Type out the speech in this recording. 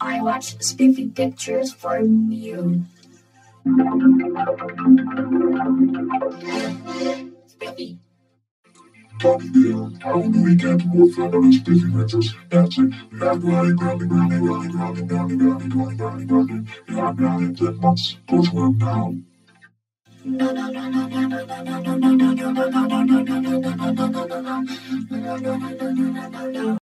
I watch Spiffy pictures for you. Spiffy. How do we get more family Spiffy pictures? That's it. We have grinding, We have grinding 10 months. Go to work now. No.